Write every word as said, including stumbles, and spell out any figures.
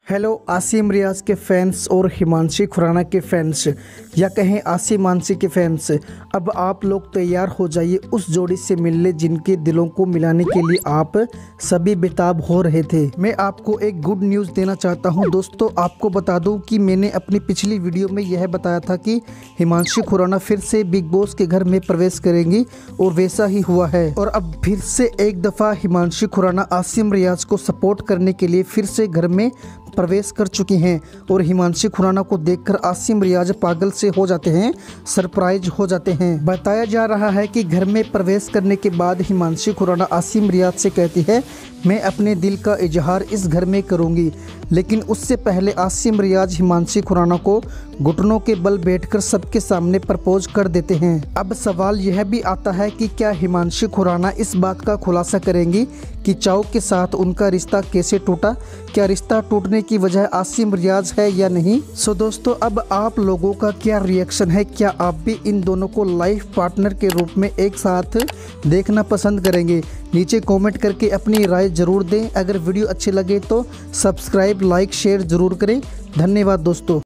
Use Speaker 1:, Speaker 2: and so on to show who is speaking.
Speaker 1: Hello Asim रियाज के fans और हिमांशी खुराना के फैंस या कहें आसिम मानसी के फैंस, अब आप लोग तैयार हो जाइए उस जोड़ी से मिलने जिनके दिलों को मिलाने के लिए आप सभी बेताब हो रहे थे। मैं आपको एक गुड न्यूज़ देना चाहता हूं दोस्तों। आपको बता दूं कि मैंने अपनी पिछली वीडियो में यह बताया था कि हिमांशी खुराना फिर से बिग बॉस के घर में प्रवेश करेंगी और वैसा ही हुआ है। और अब फिर से एक दफ़ा हिमांशी खुराना आसिम रियाज को सपोर्ट करने के लिए फिर से घर में प्रवेश कर चुकी हैं और हिमांशी खुराना को देखकर आसिम रियाज पागल से हो जाते हैं, सरप्राइज हो जाते हैं। बताया जा रहा है कि घर में प्रवेश करने के बाद हिमांशी खुराना आसिम रियाज से कहती है, मैं अपने दिल का इजहार इस घर में करूंगी। लेकिन उससे पहले आसिम रियाज हिमांशी खुराना को घुटनों के बल बैठकर सबके सामने प्रपोज कर देते हैं। अब सवाल यह भी आता है कि क्या हिमांशी खुराना इस बात का खुलासा करेंगी कि चाव के साथ उनका रिश्ता कैसे टूटा, क्या रिश्ता टूटने की वजह आसिम रियाज है या नहीं। सो दोस्तों, अब आप लोगों का क्या रिएक्शन है? क्या आप भी इन दोनों को लाइफ पार्टनर के रूप में एक साथ देखना पसंद करेंगे? नीचे कमेंट करके अपनी राय जरूर दें। अगर वीडियो अच्छी लगे तो सब्सक्राइब, लाइक, शेयर जरूर करें। धन्यवाद दोस्तों।